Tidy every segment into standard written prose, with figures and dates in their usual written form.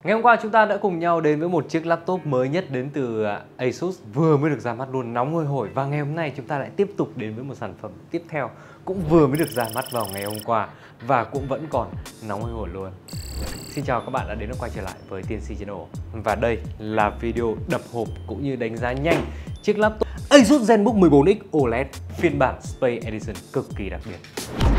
Ngày hôm qua chúng ta đã cùng nhau đến với một chiếc laptop mới nhất đến từ Asus, vừa mới được ra mắt luôn, nóng hôi hổi. Và ngày hôm nay chúng ta lại tiếp tục đến với một sản phẩm tiếp theo, cũng vừa mới được ra mắt vào ngày hôm qua và cũng vẫn còn nóng hôi hổi luôn. Xin chào các bạn đã đến và quay trở lại với TNC Channel. Và đây là video đập hộp cũng như đánh giá nhanh chiếc laptop Asus ZenBook 14X OLED phiên bản Space Edition cực kỳ đặc biệt.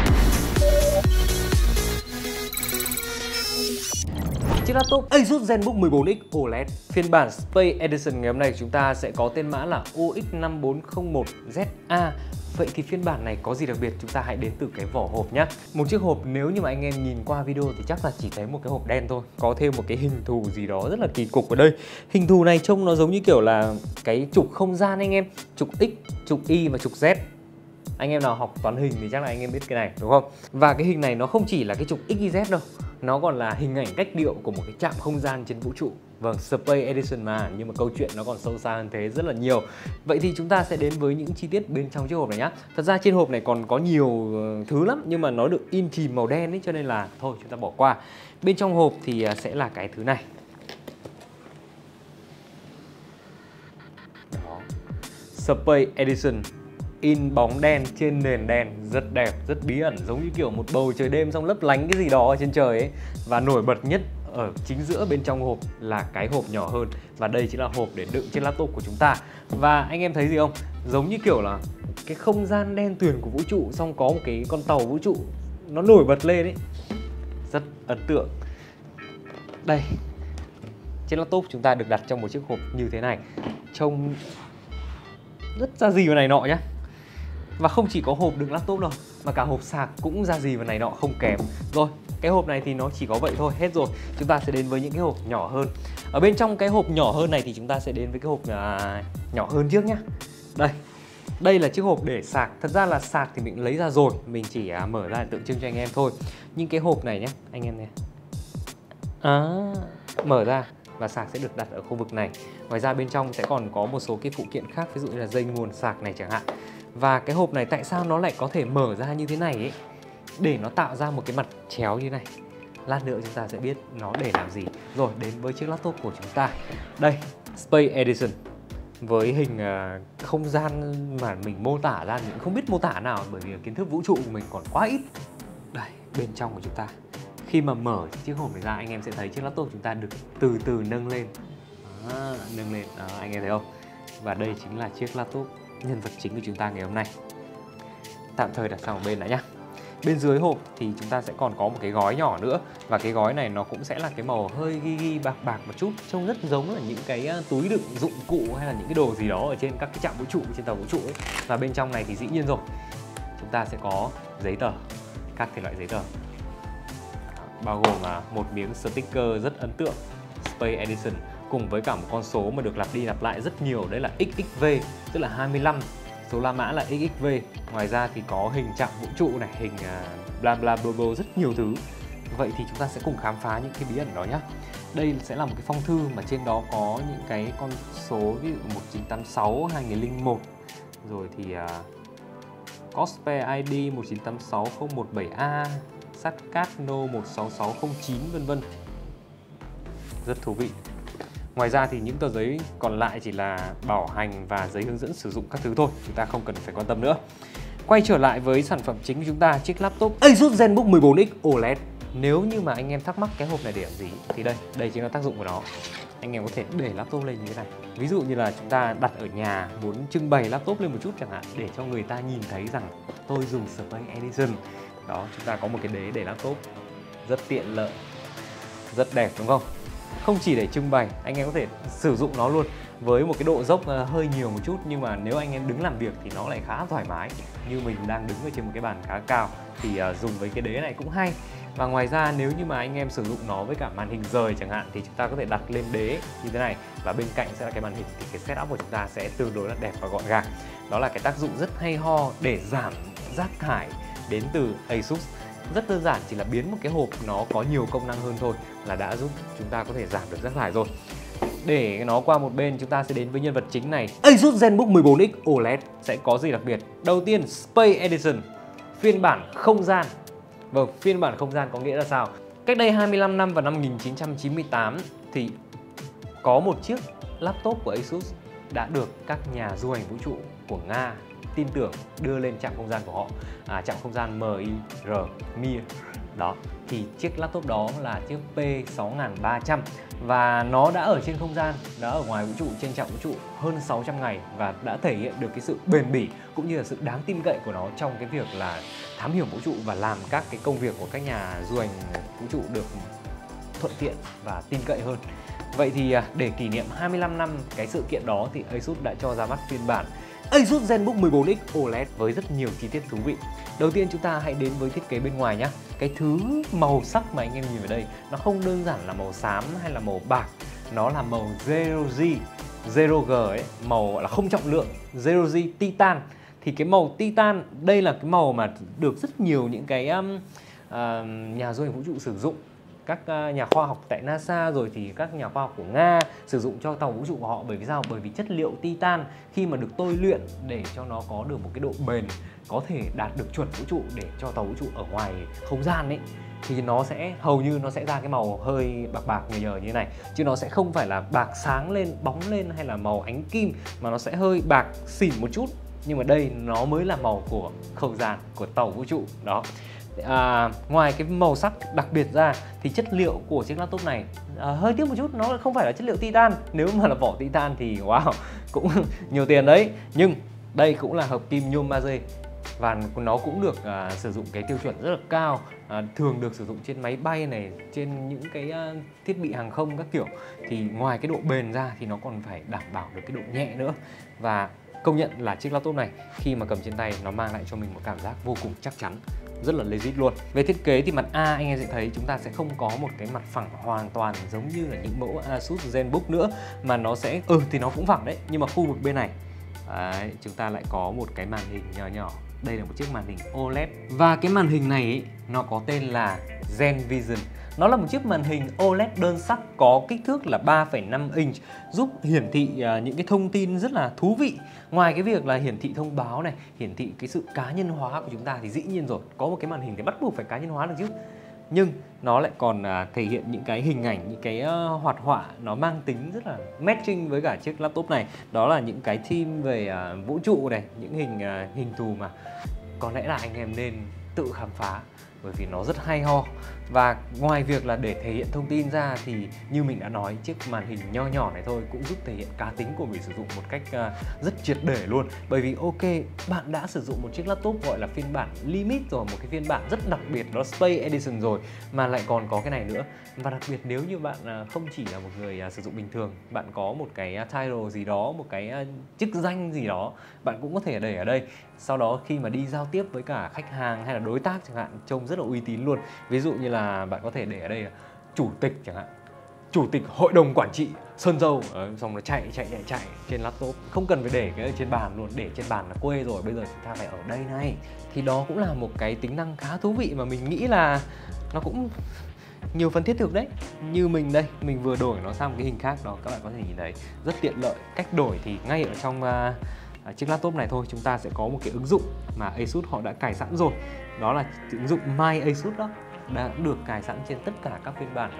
Chiếc laptop Asus ZenBook 14X OLED phiên bản Space Edition ngày hôm nay chúng ta sẽ có tên mã là OX5401ZA. Vậy thì phiên bản này có gì đặc biệt, chúng ta hãy đến từ cái vỏ hộp nhé. Một chiếc hộp nếu như mà anh em nhìn qua video thì chắc là chỉ thấy một cái hộp đen thôi. Có thêm một cái hình thù gì đó rất là kỳ cục ở đây. Hình thù này trông nó giống như kiểu là cái trục không gian anh em. Trục X, trục Y và trục Z. Anh em nào học toán hình thì chắc là anh em biết cái này đúng không? Và cái hình này nó không chỉ là cái trục XYZ đâu, nó còn là hình ảnh cách điệu của một cái trạm không gian trên vũ trụ. Vâng, Space Edition mà, nhưng mà câu chuyện nó còn sâu xa hơn thế rất là nhiều. Vậy thì chúng ta sẽ đến với những chi tiết bên trong chiếc hộp này nhá. Thật ra trên hộp này còn có nhiều thứ lắm, nhưng mà nó được in chìm màu đen ấy, cho nên là thôi chúng ta bỏ qua. Bên trong hộp thì sẽ là cái thứ này. Đó. Space Edition in bóng đen trên nền đen, rất đẹp, rất bí ẩn, giống như kiểu một bầu trời đêm xong lấp lánh cái gì đó ở trên trời ấy. Và nổi bật nhất ở chính giữa bên trong hộp là cái hộp nhỏ hơn, và đây chính là hộp để đựng chiếc laptop của chúng ta. Và anh em thấy gì không? Giống như kiểu là cái không gian đen tuyền của vũ trụ, xong có một cái con tàu vũ trụ nó nổi bật lên ấy, rất ấn tượng. Đây, chiếc laptop chúng ta được đặt trong một chiếc hộp như thế này, trông rất ra gì và này nọ nhá. Và không chỉ có hộp đựng laptop đâu, mà cả hộp sạc cũng ra gì và này nọ không kém. Rồi, cái hộp này thì nó chỉ có vậy thôi, hết rồi. Chúng ta sẽ đến với những cái hộp nhỏ hơn. Ở bên trong cái hộp nhỏ hơn này thì chúng ta sẽ đến với cái hộp nhỏ hơn trước nhá. Đây là chiếc hộp để sạc. Thật ra là sạc thì mình lấy ra rồi, mình chỉ mở ra để tượng trưng cho anh em thôi. Nhưng cái hộp này nhé, anh em này, mở ra và sạc sẽ được đặt ở khu vực này. Ngoài ra bên trong sẽ còn có một số cái phụ kiện khác, ví dụ như là dây nguồn sạc này chẳng hạn. Và cái hộp này tại sao nó lại có thể mở ra như thế này ấy? Để nó tạo ra một cái mặt chéo như này. Lát nữa chúng ta sẽ biết nó để làm gì. Rồi, đến với chiếc laptop của chúng ta. Đây, Space Edition. Với hình không gian mà mình mô tả ra mình không biết mô tả nào, bởi vì kiến thức vũ trụ của mình còn quá ít. Đây, bên trong của chúng ta. Khi mà mở chiếc hộp này ra, anh em sẽ thấy chiếc laptop chúng ta được từ từ nâng lên. Nâng lên, anh em thấy không? Và đây chính là chiếc laptop nhân vật chính của chúng ta ngày hôm nay. Tạm thời đặt sang một bên đã nhá. Bên dưới hộp thì chúng ta sẽ còn có một cái gói nhỏ nữa. Và cái gói này nó cũng sẽ là cái màu hơi ghi bạc bạc một chút, trông rất giống là những cái túi đựng dụng cụ hay là những cái đồ gì đó ở trên các cái trạm vũ trụ, trên tàu vũ trụ ấy. Và bên trong này thì dĩ nhiên rồi, chúng ta sẽ có giấy tờ, các thể loại giấy tờ, bao gồm một miếng sticker rất ấn tượng Space Edition, cùng với cả một con số mà được lặp đi lặp lại rất nhiều, đấy là XXV, tức là 25, số la mã là XXV. Ngoài ra thì có hình trạm vũ trụ này, hình bla bla bla bla, rất nhiều thứ. Vậy thì chúng ta sẽ cùng khám phá những cái bí ẩn đó nhé. Đây sẽ là một cái phong thư mà trên đó có những cái con số, ví dụ 1986, 2001, rồi thì Cospe ID 1986017A, Satcatno 16609, vân vân. Rất thú vị. Ngoài ra thì những tờ giấy còn lại chỉ là bảo hành và giấy hướng dẫn sử dụng các thứ thôi, chúng ta không cần phải quan tâm nữa. Quay trở lại với sản phẩm chính của chúng ta, chiếc laptop Asus ZenBook 14X OLED. Nếu như mà anh em thắc mắc cái hộp này để làm gì thì đây chính là tác dụng của nó. Anh em có thể để laptop lên như thế này. Ví dụ như là chúng ta đặt ở nhà, muốn trưng bày laptop lên một chút chẳng hạn, để cho người ta nhìn thấy rằng tôi dùng Space Edition. Đó, chúng ta có một cái đế để laptop rất tiện lợi, rất đẹp đúng không? Không chỉ để trưng bày, anh em có thể sử dụng nó luôn với một cái độ dốc hơi nhiều một chút, nhưng mà nếu anh em đứng làm việc thì nó lại khá thoải mái. Như mình đang đứng ở trên một cái bàn khá cao thì dùng với cái đế này cũng hay. Và ngoài ra nếu như mà anh em sử dụng nó với cả màn hình rời chẳng hạn thì chúng ta có thể đặt lên đế như thế này, và bên cạnh sẽ là cái màn hình, thì cái setup của chúng ta sẽ tương đối là đẹp và gọn gàng. Đó là cái tác dụng rất hay ho để giảm rác thải đến từ Asus. Rất đơn giản, chỉ là biến một cái hộp nó có nhiều công năng hơn thôi là đã giúp chúng ta có thể giảm được rác thải rồi. Để nó qua một bên, chúng ta sẽ đến với nhân vật chính này. Asus ZenBook 14X OLED sẽ có gì đặc biệt? Đầu tiên, Space Edition, phiên bản không gian. Vâng, phiên bản không gian có nghĩa là sao? Cách đây 25 năm vào năm 1998 thì có một chiếc laptop của Asus đã được các nhà du hành vũ trụ của Nga tin tưởng đưa lên trạm không gian của họ, trạm không gian Mir. Đó, thì chiếc laptop đó là chiếc P6300 và nó đã ở trên không gian, đã ở ngoài vũ trụ, trên trạm vũ trụ hơn 600 ngày và đã thể hiện được cái sự bền bỉ cũng như là sự đáng tin cậy của nó trong cái việc là thám hiểm vũ trụ và làm các cái công việc của các nhà du hành vũ trụ được thuận tiện và tin cậy hơn. Vậy thì để kỷ niệm 25 năm cái sự kiện đó thì Asus đã cho ra mắt phiên bản Asus ZenBook 14X OLED với rất nhiều chi tiết thú vị. Đầu tiên chúng ta hãy đến với thiết kế bên ngoài nhé. Cái thứ màu sắc mà anh em nhìn ở đây nó không đơn giản là màu xám hay là màu bạc, nó là màu Zero G ấy, màu gọi là không trọng lượng, Zero G Titan. Thì cái màu Titan đây là cái màu mà được rất nhiều những cái nhà du hành vũ trụ sử dụng. Các nhà khoa học tại NASA rồi thì các nhà khoa học của Nga sử dụng cho tàu vũ trụ của họ. Bởi vì sao? Bởi vì chất liệu titan khi mà được tôi luyện để cho nó có được một cái độ bền, có thể đạt được chuẩn vũ trụ để cho tàu vũ trụ ở ngoài không gian ấy, thì nó sẽ hầu như nó sẽ ra cái màu hơi bạc bạc nhờ như thế này, chứ nó sẽ không phải là bạc sáng lên, bóng lên hay là màu ánh kim, mà nó sẽ hơi bạc xỉn một chút. Nhưng mà đây nó mới là màu của không gian, của tàu vũ trụ đó. Ngoài cái màu sắc đặc biệt ra thì chất liệu của chiếc laptop này hơi tiếc một chút, nó không phải là chất liệu titan. Nếu mà là vỏ titan thì wow, cũng nhiều tiền đấy. Nhưng đây cũng là hợp kim nhôm magie và nó cũng được sử dụng cái tiêu chuẩn rất là cao, thường được sử dụng trên máy bay này, trên những cái thiết bị hàng không các kiểu. Thì ngoài cái độ bền ra thì nó còn phải đảm bảo được cái độ nhẹ nữa. Và công nhận là chiếc laptop này khi mà cầm trên tay nó mang lại cho mình một cảm giác vô cùng chắc chắn, rất là legit luôn. Về thiết kế thì mặt A anh em sẽ thấy chúng ta sẽ không có một cái mặt phẳng hoàn toàn giống như là những mẫu Asus ZenBook nữa, mà nó sẽ thì nó cũng phẳng đấy, nhưng mà khu vực bên này đấy, chúng ta lại có một cái màn hình nhỏ nhỏ. Đây là một chiếc màn hình OLED và cái màn hình này ấy, nó có tên là ZenVision. Nó là một chiếc màn hình OLED đơn sắc có kích thước là 3,5 inch, giúp hiển thị những cái thông tin rất là thú vị. Ngoài cái việc là hiển thị thông báo này, hiển thị cái sự cá nhân hóa của chúng ta thì dĩ nhiên rồi, có một cái màn hình thì bắt buộc phải cá nhân hóa được chứ. Nhưng nó lại còn thể hiện những cái hình ảnh, những cái hoạt họa nó mang tính rất là matching với cả chiếc laptop này. Đó là những cái theme về vũ trụ này, những hình thù mà có lẽ là anh em nên tự khám phá bởi vì nó rất hay ho. Và ngoài việc là để thể hiện thông tin ra thì như mình đã nói, chiếc màn hình nho nhỏ này thôi cũng giúp thể hiện cá tính của người sử dụng một cách rất triệt để luôn. Bởi vì ok, bạn đã sử dụng một chiếc laptop gọi là phiên bản limit rồi, một cái phiên bản rất đặc biệt, đó là Space Edition rồi, mà lại còn có cái này nữa. Và đặc biệt nếu như bạn không chỉ là một người sử dụng bình thường, bạn có một cái title gì đó, một cái chức danh gì đó, bạn cũng có thể để ở đây. Sau đó khi mà đi giao tiếp với cả khách hàng hay là đối tác chẳng hạn, trông rất là uy tín luôn. Ví dụ như là bạn có thể để ở đây là chủ tịch chẳng hạn, chủ tịch hội đồng quản trị Sơn Dầu, xong nó chạy trên laptop, không cần phải để cái ở trên bàn luôn, để trên bàn là quê rồi, bây giờ chúng ta phải ở đây này. Thì đó cũng là một cái tính năng khá thú vị mà mình nghĩ là nó cũng nhiều phần thiết thực đấy. Như mình đây, mình vừa đổi nó sang một cái hình khác đó, các bạn có thể nhìn thấy rất tiện lợi. Cách đổi thì ngay ở trong chiếc laptop này thôi, chúng ta sẽ có một cái ứng dụng mà Asus họ đã cài sẵn rồi, đó là ứng dụng My Asus đó, đã được cài sẵn trên tất cả các phiên bản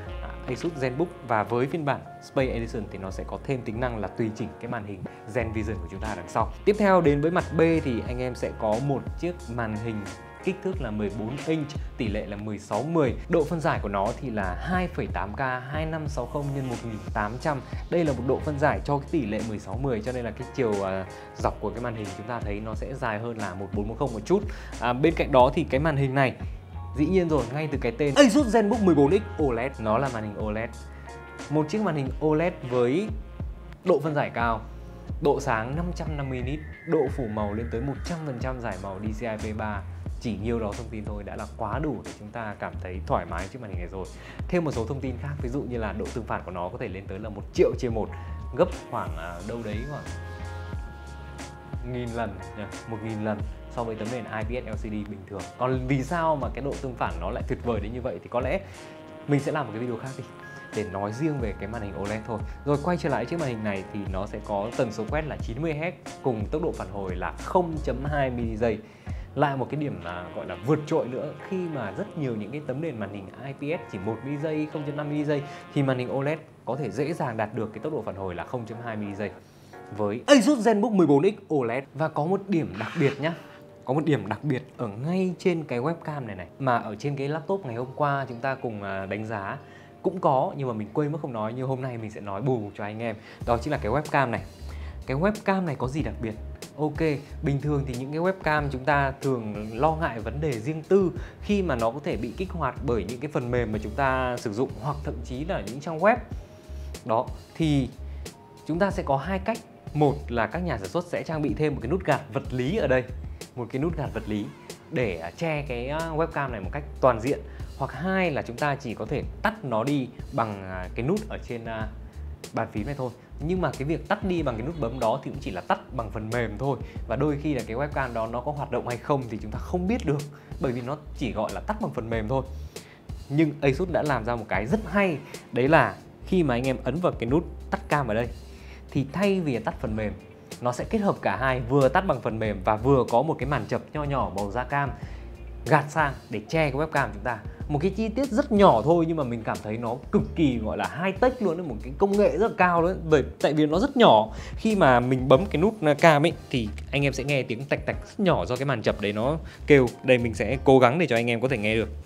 Asus ZenBook. Và với phiên bản Space Edition thì nó sẽ có thêm tính năng là tùy chỉnh cái màn hình ZenVision của chúng ta đằng sau. Tiếp theo đến với mặt B thì anh em sẽ có một chiếc màn hình kích thước là 14 inch, tỷ lệ là 16:10. Độ phân giải của nó thì là 2,8K 2560 x 1800. Đây là một độ phân giải cho cái tỷ lệ 16:10, cho nên là cái chiều dọc của cái màn hình chúng ta thấy nó sẽ dài hơn là 1410 một chút. Bên cạnh đó thì cái màn hình này, dĩ nhiên rồi, ngay từ cái tên Asus ZenBook 14X OLED, nó là màn hình OLED. Một chiếc màn hình OLED với độ phân giải cao, độ sáng 550 nit, độ phủ màu lên tới 100% giải màu DCI-P3. Chỉ nhiêu đó thông tin thôi đã là quá đủ để chúng ta cảm thấy thoải mái trước màn hình này rồi. Thêm một số thông tin khác, ví dụ như là độ tương phản của nó có thể lên tới là 1.000/1, gấp khoảng đâu đấy khoảng 1000 lần, 1000 lần so với tấm nền IPS LCD bình thường. Còn vì sao mà cái độ tương phản nó lại tuyệt vời đến như vậy thì có lẽ mình sẽ làm một cái video khác đi để nói riêng về cái màn hình OLED thôi. Rồi quay trở lại chiếc màn hình này thì nó sẽ có tần số quét là 90 Hz cùng tốc độ phản hồi là 0.2 ms. lại một cái điểm mà gọi là vượt trội nữa khi mà rất nhiều những cái tấm nền màn hình IPS chỉ 1 ms giây, 0.5 ms giây thì màn hình OLED có thể dễ dàng đạt được cái tốc độ phản hồi là 0.2 ms giây với Asus ZenBook 14X OLED. Và có một điểm đặc biệt nhá, có một điểm đặc biệt ở ngay trên cái webcam này mà ở trên cái laptop ngày hôm qua chúng ta cùng đánh giá cũng có, nhưng mà mình quên mất không nói, nhưng hôm nay mình sẽ nói bù cho anh em. Đó chính là cái webcam này. Cái webcam này có gì đặc biệt? Ok, bình thường thì những cái webcam chúng ta thường lo ngại vấn đề riêng tư khi mà nó có thể bị kích hoạt bởi những cái phần mềm mà chúng ta sử dụng, hoặc thậm chí là những trang web. Đó, thì chúng ta sẽ có hai cách. Một là các nhà sản xuất sẽ trang bị thêm một cái nút gạt vật lý ở đây, một cái nút gạt vật lý để che cái webcam này một cách toàn diện. Hoặc hai là chúng ta chỉ có thể tắt nó đi bằng cái nút ở trên bàn phím này thôi. Nhưng mà cái việc tắt đi bằng cái nút bấm đó thì cũng chỉ là tắt bằng phần mềm thôi. Và đôi khi là cái webcam đó nó có hoạt động hay không thì chúng ta không biết được, bởi vì nó chỉ gọi là tắt bằng phần mềm thôi. Nhưng Asus đã làm ra một cái rất hay, đấy là khi mà anh em ấn vào cái nút tắt cam ở đây thì thay vì tắt phần mềm, nó sẽ kết hợp cả hai, vừa tắt bằng phần mềm và vừa có một cái màn chập nho nhỏ màu da cam gạt sang để che cái webcam chúng ta. Một cái chi tiết rất nhỏ thôi nhưng mà mình cảm thấy nó cực kỳ gọi là high tech luôn đấy, một cái công nghệ rất là cao đấy. Bởi tại vì nó rất nhỏ, khi mà mình bấm cái nút cam ấy thì anh em sẽ nghe tiếng tạch tạch rất nhỏ do cái màn chập đấy nó kêu. Đây mình sẽ cố gắng để cho anh em có thể nghe được.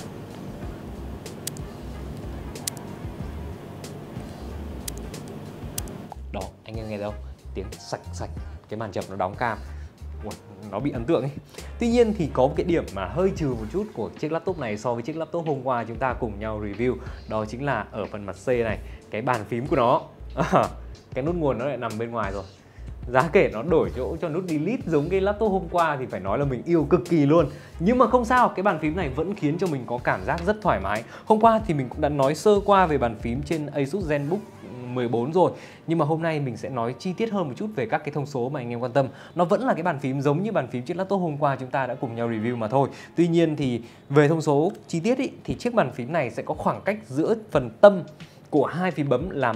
Đó, anh em nghe thấy không? Tiếng sạch sạch, cái màn chập nó đóng cam. Ủa, nó bị ấn tượng ấy. Tuy nhiên thì có một cái điểm mà hơi trừ một chút của chiếc laptop này so với chiếc laptop hôm qua chúng ta cùng nhau review. Đó chính là ở phần mặt C này, cái bàn phím của nó. Cái nút nguồn nó lại nằm bên ngoài rồi. Giá kể nó đổi chỗ cho nút delete giống cái laptop hôm qua thì phải nói là mình yêu cực kỳ luôn. Nhưng mà không sao, cái bàn phím này vẫn khiến cho mình có cảm giác rất thoải mái. Hôm qua thì mình cũng đã nói sơ qua về bàn phím trên Asus ZenBook 14 rồi, nhưng mà hôm nay mình sẽ nói chi tiết hơn một chút về các cái thông số mà anh em quan tâm. Nó vẫn là cái bàn phím giống như bàn phím trên laptop hôm qua chúng ta đã cùng nhau review mà thôi. Tuy nhiên thì về thông số chi tiết ý, thì chiếc bàn phím này sẽ có khoảng cách giữa phần tâm của hai phím bấm là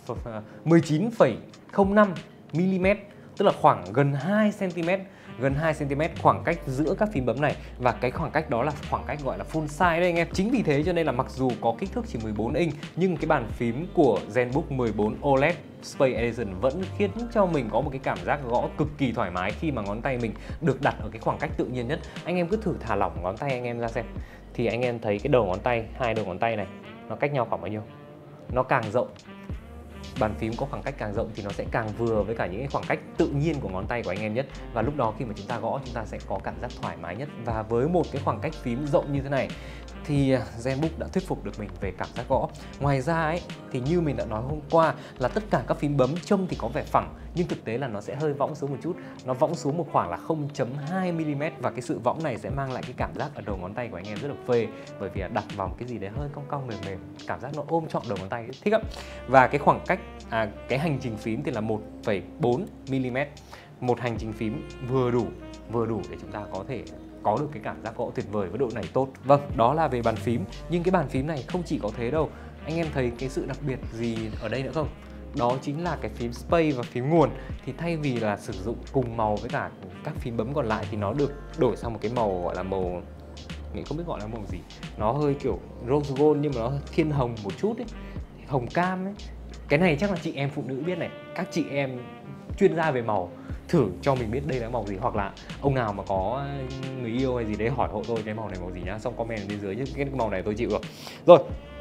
19,05 mm, tức là khoảng gần 2 cm. Gần 2 cm khoảng cách giữa các phím bấm này, và cái khoảng cách đó là khoảng cách gọi là full size đấy anh em. Chính vì thế cho nên là mặc dù có kích thước chỉ 14 inch nhưng cái bàn phím của ZenBook 14 OLED Space Edition vẫn khiến cho mình có một cái cảm giác gõ cực kỳ thoải mái khi mà ngón tay mình được đặt ở cái khoảng cách tự nhiên nhất. Anh em cứ thử thả lỏng ngón tay anh em ra xem, thì anh em thấy cái đầu ngón tay, hai đầu ngón tay này nó cách nhau khoảng bao nhiêu? Nó càng rộng, bàn phím có khoảng cách càng rộng thì nó sẽ càng vừa với cả những cái khoảng cách tự nhiên của ngón tay của anh em nhất. Và lúc đó khi mà chúng ta gõ chúng ta sẽ có cảm giác thoải mái nhất. Và với một cái khoảng cách phím rộng như thế này thì ZenBook đã thuyết phục được mình về cảm giác gõ. Ngoài ra ấy, thì như mình đã nói hôm qua là tất cả các phím bấm trông thì có vẻ phẳng, nhưng thực tế là nó sẽ hơi võng xuống một chút. Nó võng xuống một khoảng là 0.2 mm, và cái sự võng này sẽ mang lại cái cảm giác ở đầu ngón tay của anh em rất là phê, bởi vì đặt vào một cái gì đấy hơi cong cong mềm mềm, cảm giác nó ôm trọn đầu ngón tay, thích lắm. Và cái khoảng cách cái hành trình phím thì là 1,4 mm. Một hành trình phím vừa đủ để chúng ta có thể có được cái cảm giác gõ tuyệt vời với độ này tốt. Vâng, đó là về bàn phím. Nhưng cái bàn phím này không chỉ có thế đâu. Anh em thấy cái sự đặc biệt gì ở đây nữa không? Đó chính là cái phím Space và phím nguồn. Thì thay vì là sử dụng cùng màu với cả các phím bấm còn lại thì nó được đổi sang một cái màu gọi là màu, mình không biết gọi là màu gì, nó hơi kiểu rose gold nhưng mà nó thiên hồng một chút ấy, hồng cam ấy. Cái này chắc là chị em phụ nữ biết này, các chị em chuyên gia về màu thử cho mình biết đây là màu gì, hoặc là ông nào mà có người yêu hay gì đấy hỏi hộ tôi cái màu này màu gì nhá, xong comment bên dưới chứ cái màu này tôi chịu rồi. Rồi,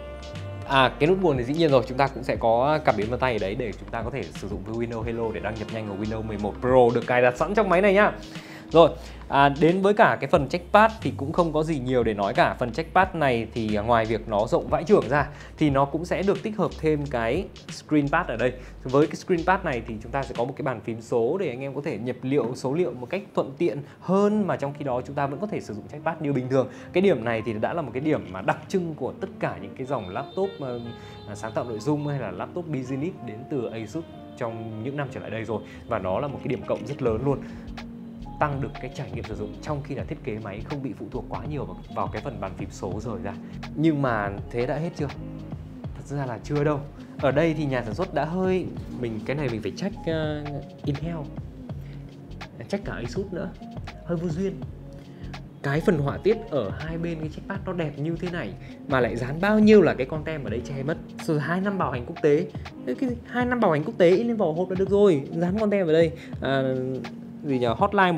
cái nút nguồn thì dĩ nhiên rồi, chúng ta cũng sẽ có cảm biến vân tay ở đấy để chúng ta có thể sử dụng với Windows Hello để đăng nhập nhanh vào Windows 11 Pro được cài đặt sẵn trong máy này nhá. Rồi, đến với cả cái phần trackpad thì cũng không có gì nhiều để nói cả. Phần trackpad này thì ngoài việc nó rộng vãi chưởng ra thì nó cũng sẽ được tích hợp thêm cái screen pad ở đây. Với cái screen pad này thì chúng ta sẽ có một cái bàn phím số để anh em có thể nhập liệu số liệu một cách thuận tiện hơn, mà trong khi đó chúng ta vẫn có thể sử dụng trackpad như bình thường. Cái điểm này thì đã là một cái điểm mà đặc trưng của tất cả những cái dòng laptop sáng tạo nội dung hay là laptop business đến từ Asus trong những năm trở lại đây rồi, và nó là một cái điểm cộng rất lớn luôn, tăng được cái trải nghiệm sử dụng trong khi là thiết kế máy không bị phụ thuộc quá nhiều vào cái phần bàn phím số rời ra. Nhưng mà thế đã hết chưa? Thật ra là chưa đâu. Ở đây thì nhà sản xuất đã hơi, cái này mình phải trách Intel, trách cả Asus nữa, hơi vô duyên. cái phần họa tiết ở hai bên cái chiếc pad nó đẹp như thế này mà lại dán bao nhiêu là cái con tem ở đây che mất. Rồi 2 năm bảo hành quốc tế, cái 2 năm bảo hành quốc tế in lên vỏ hộp là được rồi, dán con tem ở đây. Gì nhờ, hotline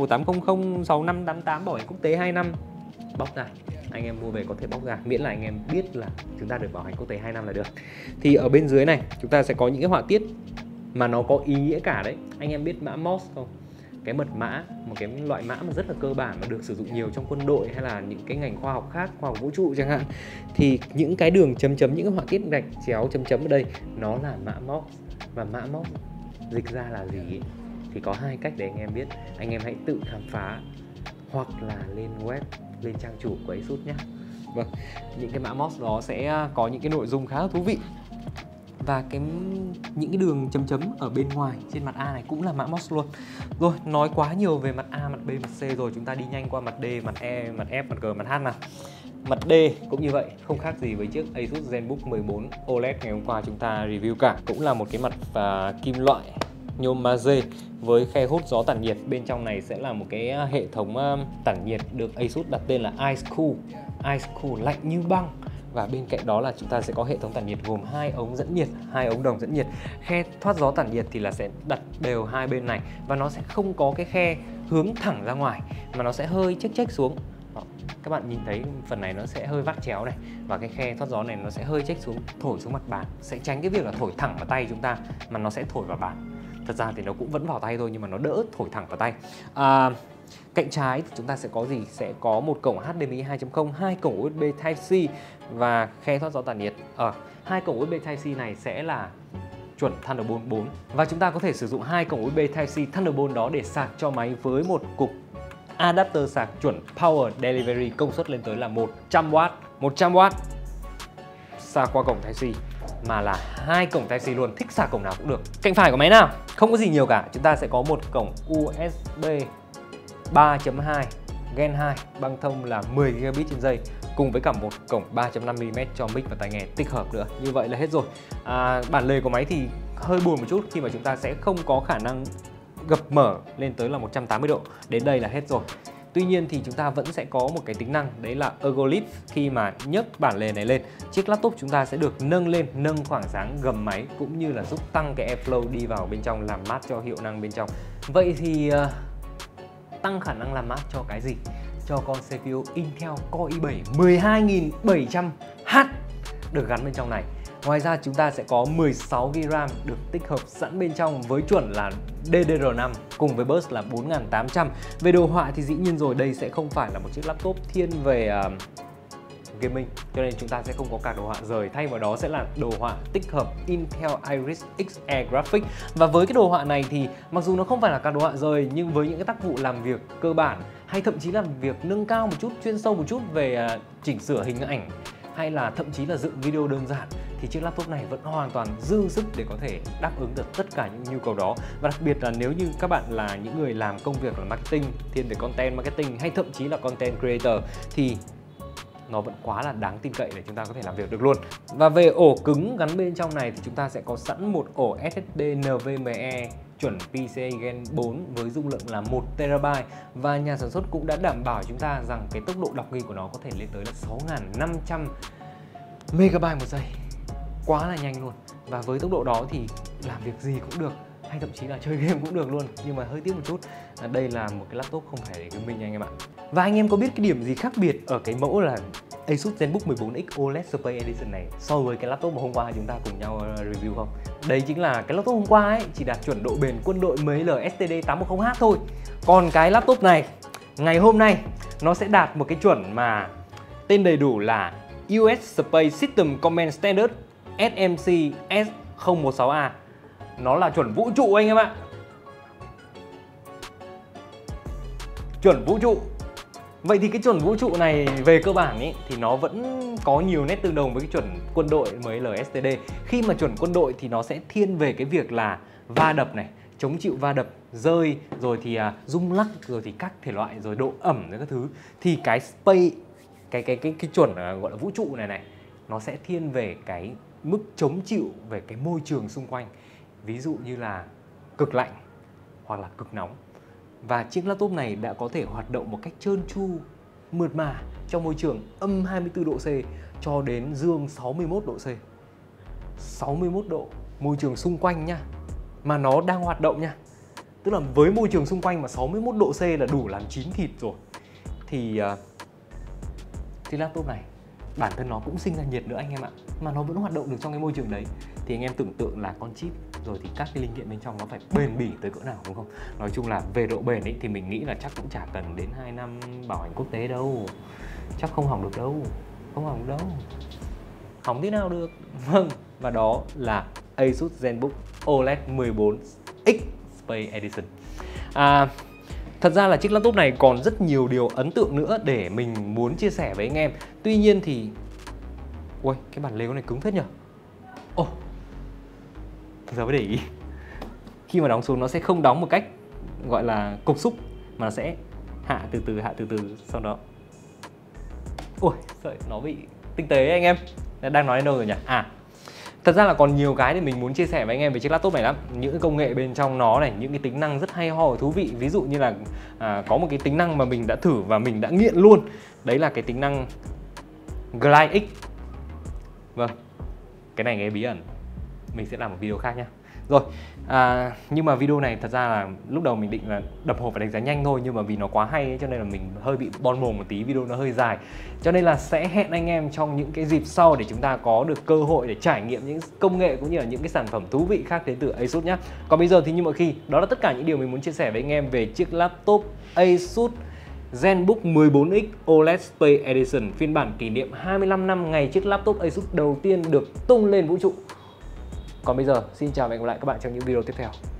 18006588 bảo hành quốc tế 2 năm, bóc ra anh em mua về có thể bóc ra, miễn là anh em biết là chúng ta được bảo hành quốc tế 2 năm là được. Thì ở bên dưới này chúng ta sẽ có những cái họa tiết mà nó có ý nghĩa cả đấy. Anh em biết mã Morse không? Cái mật mã, một cái loại mã mà rất là cơ bản và được sử dụng nhiều trong quân đội hay là những cái ngành khoa học khác, khoa học vũ trụ chẳng hạn. Thì những cái đường chấm chấm, những cái họa tiết gạch chéo chấm chấm ở đây nó là mã Morse. Và mã Morse dịch ra là gì ấy? Thì có 2 cách để anh em biết. Anh em hãy tự khám phá hoặc là lên web, lên trang chủ của ASUS nhé. Vâng, những cái mã Morse đó sẽ có những cái nội dung khá là thú vị. Và những cái đường chấm chấm ở bên ngoài trên mặt A này cũng là mã Morse luôn. Rồi, nói quá nhiều về mặt A, mặt B, mặt C rồi, chúng ta đi nhanh qua mặt D, mặt E, mặt F, mặt G, mặt H nào. Mặt D cũng như vậy, không khác gì với chiếc ASUS ZenBook 14 OLED ngày hôm qua chúng ta review cả. Cũng là một cái mặt kim loại nhôm magie với khe hút gió tản nhiệt. Bên trong này sẽ là một cái hệ thống tản nhiệt được ASUS đặt tên là Ice Cool, lạnh như băng. Và bên cạnh đó là chúng ta sẽ có hệ thống tản nhiệt gồm 2 ống dẫn nhiệt, 2 ống đồng dẫn nhiệt. Khe thoát gió tản nhiệt thì là sẽ đặt đều hai bên này và nó sẽ không có cái khe hướng thẳng ra ngoài mà nó sẽ hơi chếch xuống. Đó, các bạn nhìn thấy phần này nó sẽ hơi vắt chéo này, và cái khe thoát gió này nó sẽ hơi chếch xuống, thổi xuống mặt bàn, sẽ tránh cái việc là thổi thẳng vào tay chúng ta mà nó sẽ thổi vào bàn. Thật ra thì nó cũng vẫn vào tay thôi nhưng mà nó đỡ thổi thẳng vào tay. Cạnh trái thì chúng ta sẽ có gì? Sẽ có một cổng HDMI 2.0, 2 cổng USB Type-C và khe thoát gió tản nhiệt. Ở 2 cổng USB Type-C này sẽ là chuẩn Thunderbolt 4 và chúng ta có thể sử dụng 2 cổng USB Type-C Thunderbolt đó để sạc cho máy với một cục adapter sạc chuẩn Power Delivery, công suất lên tới là 100W. 100W sạc qua cổng Type-C mà là 2 cổng Type-C luôn, thích sạc cổng nào cũng được. Cạnh phải của máy nào không có gì nhiều cả, chúng ta sẽ có một cổng USB 3.2 Gen 2 băng thông là 10 Gb trên giây cùng với cả một cổng 3.5mm cho mic và tai nghe tích hợp nữa. Như vậy là hết rồi. Bản lề của máy thì hơi buồn một chút khi mà chúng ta sẽ không có khả năng gập mở lên tới là 180 độ. Đến đây là hết rồi. Tuy nhiên thì chúng ta vẫn sẽ có một cái tính năng, đấy là Ergo Lift. Khi mà nhấc bản lề này lên, chiếc laptop chúng ta sẽ được nâng lên, nâng khoảng dáng gầm máy cũng như là giúp tăng cái airflow đi vào bên trong, làm mát cho hiệu năng bên trong. Vậy thì tăng khả năng làm mát cho cái gì? Cho con CPU Intel Core i7 12700H được gắn bên trong này. Ngoài ra chúng ta sẽ có 16GB RAM được tích hợp sẵn bên trong với chuẩn là DDR5 cùng với bus là 4800. Về đồ họa thì dĩ nhiên rồi, đây sẽ không phải là một chiếc laptop thiên về gaming, cho nên chúng ta sẽ không có cả đồ họa rời, thay vào đó sẽ là đồ họa tích hợp Intel Iris Xe Graphics. Và với cái đồ họa này thì mặc dù nó không phải là cả đồ họa rời, nhưng với những cái tác vụ làm việc cơ bản hay thậm chí là việc nâng cao một chút, chuyên sâu một chút về chỉnh sửa hình ảnh hay là thậm chí là dựng video đơn giản thì chiếc laptop này vẫn hoàn toàn dư sức để có thể đáp ứng được tất cả những nhu cầu đó. Và đặc biệt là nếu như các bạn là những người làm công việc là marketing, thiên về content marketing hay thậm chí là content creator thì nó vẫn quá là đáng tin cậy để chúng ta có thể làm việc được luôn. Và về ổ cứng gắn bên trong này thì chúng ta sẽ có sẵn một ổ SSD NVMe chuẩn PCIe Gen 4 với dung lượng là 1TB và nhà sản xuất cũng đã đảm bảo chúng ta rằng cái tốc độ đọc ghi của nó có thể lên tới là 6500 MB một giây. Quá là nhanh luôn. Và với tốc độ đó thì làm việc gì cũng được, hay thậm chí là chơi game cũng được luôn. Nhưng mà hơi tiếc một chút, đây là một cái laptop không phải để gaming anh em ạ. Và anh em có biết cái điểm gì khác biệt ở cái mẫu là ASUS ZenBook 14X OLED Space Edition này so với cái laptop mà hôm qua chúng ta cùng nhau review không? Đấy chính là cái laptop hôm qua ấy chỉ đạt chuẩn độ bền quân đội ML STD810H thôi. Còn cái laptop này ngày hôm nay nó sẽ đạt một cái chuẩn mà tên đầy đủ là US Space System Command Standard SMC S016A. Nó là chuẩn vũ trụ anh em ạ. Chuẩn vũ trụ. Vậy thì cái chuẩn vũ trụ này về cơ bản ý, thì nó vẫn có nhiều nét tương đồng với cái chuẩn quân đội mới LSTD. Khi mà chuẩn quân đội thì nó sẽ thiên về cái việc là va đập này, chống chịu va đập, rơi, rồi thì rung lắc, rồi thì các thể loại, rồi độ ẩm rồi các thứ. Thì cái space, cái chuẩn gọi là vũ trụ này nó sẽ thiên về cái mức chống chịu về cái môi trường xung quanh. Ví dụ như là cực lạnh hoặc là cực nóng. Và chiếc laptop này đã có thể hoạt động một cách trơn tru mượt mà trong môi trường âm 24 độ C cho đến dương 61 độ C. 61 độ, môi trường xung quanh nha, mà nó đang hoạt động nha. Tức là với môi trường xung quanh mà 61 độ C là đủ làm chín thịt rồi. Thì laptop này bản thân nó cũng sinh ra nhiệt nữa anh em ạ, mà nó vẫn hoạt động được trong cái môi trường đấy. Thì anh em tưởng tượng là con chip rồi thì các cái linh kiện bên trong nó phải bền bỉ tới cỡ nào, đúng không? Nói chung là về độ bền ấy thì mình nghĩ là chắc cũng chả cần đến 2 năm bảo hành quốc tế đâu. Chắc không hỏng được đâu. Không hỏng được đâu. Hỏng thế nào được. Vâng, và đó là Asus ZenBook OLED 14X Space Edition. Thật ra là chiếc laptop này còn rất nhiều điều ấn tượng nữa để mình muốn chia sẻ với anh em. Tuy nhiên thì... Ui, cái bản lều này cứng phết nhỉ? Ồ, giờ mới để ý. Khi mà đóng xuống nó sẽ không đóng một cách gọi là cục xúc, mà nó sẽ hạ từ từ, sau đó... Ui, sợi nó bị tinh tế anh em. Đang nói đến đâu rồi nhỉ? Thật ra là còn nhiều cái thì mình muốn chia sẻ với anh em về chiếc laptop này lắm. Những cái công nghệ bên trong nó này, những cái tính năng rất hay ho và thú vị. Ví dụ như là có một cái tính năng mà mình đã thử và mình đã nghiện luôn. Đấy là cái tính năng Glide X. Vâng, cái này nghe bí ẩn. Mình sẽ làm một video khác nhé. Rồi, nhưng mà video này thật ra là lúc đầu mình định là đập hộp và đánh giá nhanh thôi, nhưng mà vì nó quá hay ấy, cho nên là mình hơi bị bon mồm một tí, video nó hơi dài. Cho nên là sẽ hẹn anh em trong những cái dịp sau để chúng ta có được cơ hội để trải nghiệm những công nghệ cũng như là những cái sản phẩm thú vị khác đến từ Asus nhé. Còn bây giờ thì như mọi khi, đó là tất cả những điều mình muốn chia sẻ với anh em về chiếc laptop Asus ZenBook 14X OLED Space Edition, phiên bản kỷ niệm 25 năm ngày chiếc laptop Asus đầu tiên được tung lên vũ trụ. Còn bây giờ, xin chào và hẹn gặp lại các bạn trong những video tiếp theo.